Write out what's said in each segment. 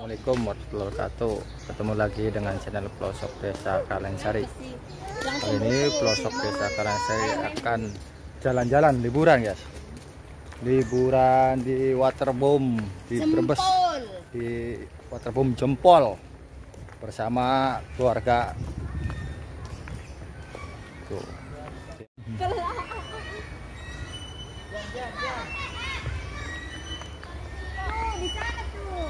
Assalamualaikum warahmatullahi wabarakatuh. Ketemu lagi dengan channel Pelosok Desa Kalangsari. Kali ini Pelosok Desa Kalangsari akan jalan-jalan liburan, guys. Liburan di Waterboom di Brebes, di Waterboom Jempol bersama keluarga. Tuh. Di sana tuh.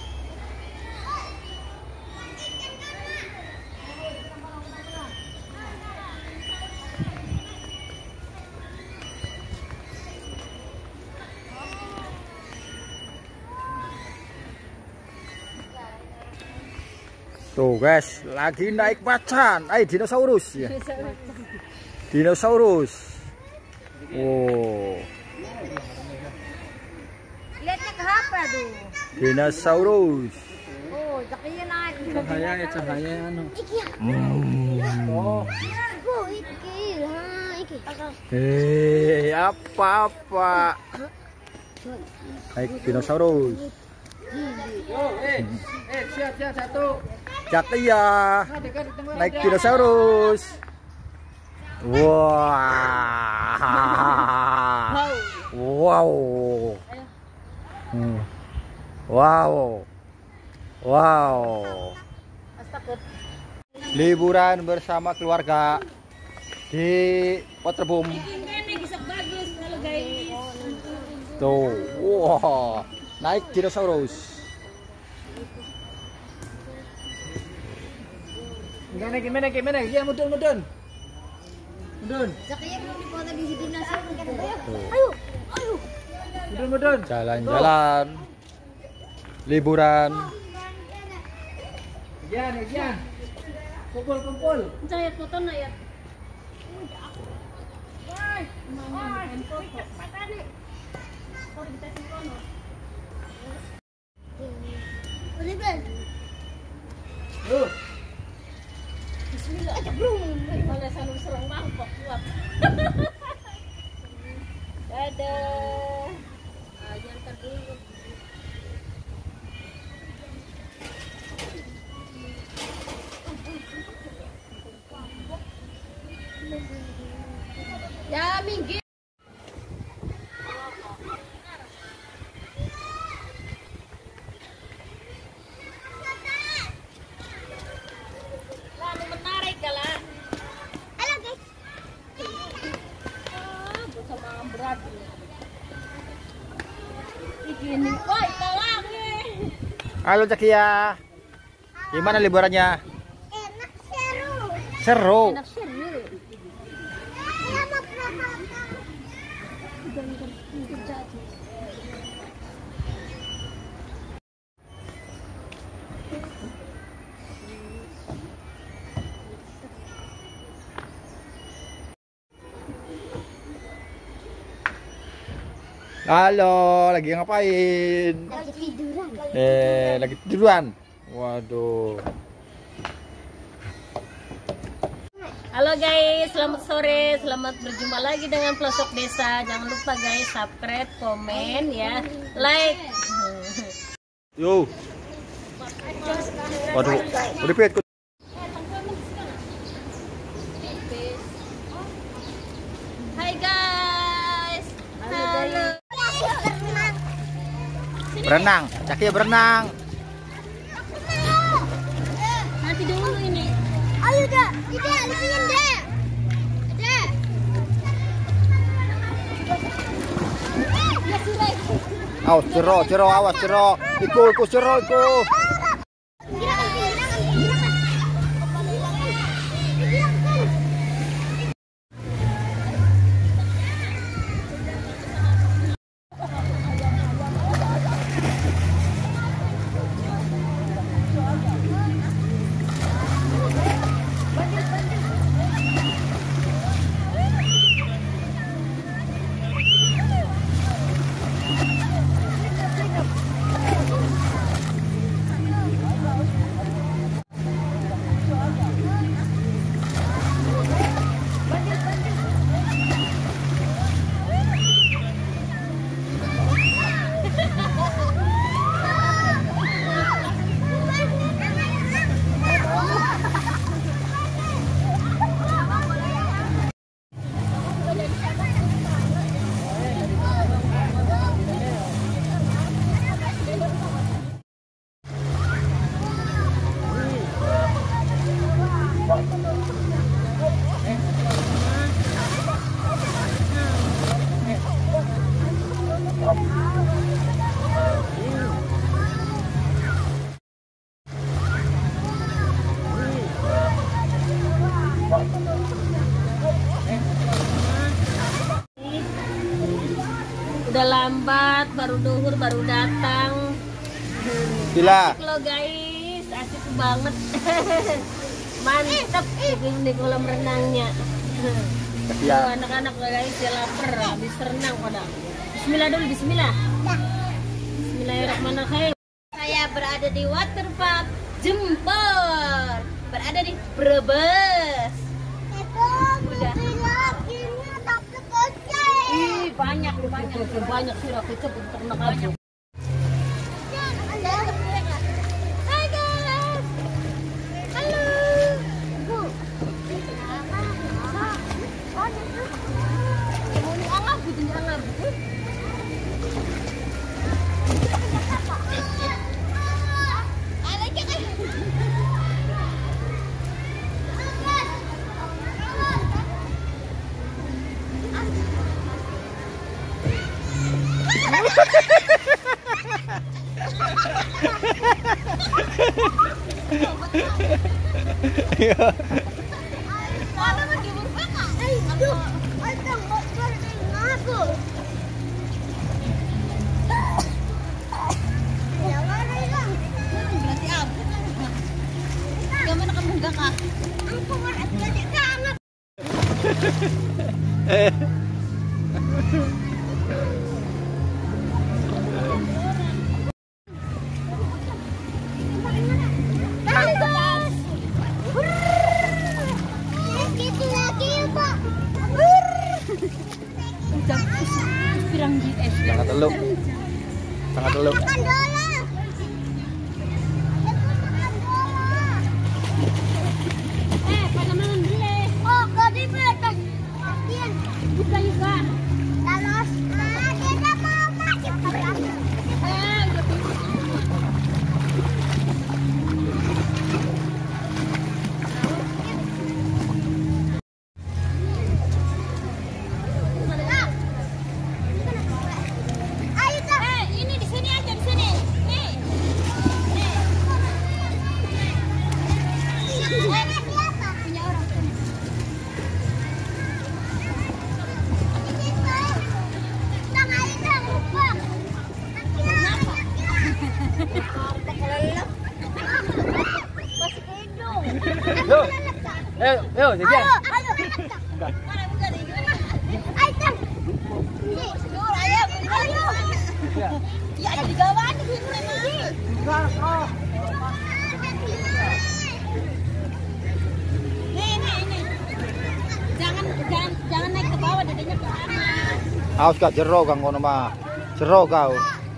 Tuh guys, lagi naik macan. Dinosaurus ya. Dinosaurus. Oh. Lihatnya ke apa tuh? Dinosaurus. Oh, cahaya naik. Cahaya anu. Iki. Oh. Oh, iki. Ha, iki. Apa-apa. Naik dinosaurus. Siap satu. Cakya. Naik dinosaurus. Wah. Wow. Wow. Wow. Liburan bersama keluarga di Waterboom. Tuh, wow. Naik dinosaurus. Gimana? Ya mudun. Cahaya belum dipoto di dinosaurus kan. Ayo. Mudun. Jalan-jalan. Liburan. Yan. Kumpul. Cahaya foto na ya. Bismillah. Malah selalu serang mangkok kuat. Dadah. Jangan dulu. Ya, minggir. Lalu menarik kalah. Halo guys. Bersama berat. Ini, woi, tolong nih. Halo Cakya. Gimana liburannya? Enak seru. Seru. Enak seru. Halo, lagi ngapain? Lagi tiduran. Lagi tiduran. Waduh. Halo guys, selamat sore, selamat berjumpa lagi dengan Pelosok Desa. Jangan lupa guys, subscribe, komen ya, like. Yo. Waduh, repeat. Hai guys. Halo. Berenang, Cakya berenang. Nanti dulu ini. Ayo dah, tidak lihat dah. Dah. Awas cero, awas cero. Iku cero. lambat, baru duhur, baru datang. Gila. Asik loh guys, asik banget. Mantap di kolam renangnya. Ya. Tuh, anak-anak guys, ya lapar, habis renang pada. Bismillah dulu, bismillah. Bismillahirrahmanirrahim. Saya berada di waterpark Jempol, berada di Brebes. Udah. Ih, banyak sudah kecap untuk anak banyak. Hai guys. Halo. Sangat teluk. Yo, jajan. Ya ada di gawan di sini. Nih. Jangan naik ke bawah, dadanya ke atas. Awas gak jero kang ngono mah. Jero kau.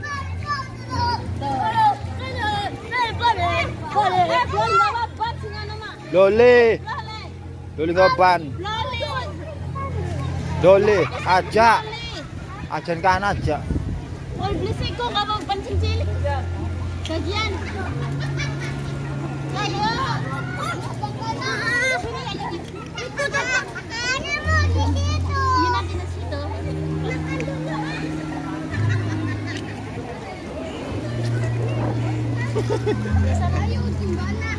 Loli ngoban. Loli aja. Ajan kan aja. Ol beli siko enggak mau pancing cilik. Gajian. Ayo. Itu kan makannya mau di situ. Iya nanti di situ. Makan dulu. Ayo gimana?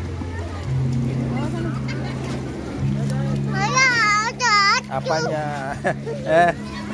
Apanya?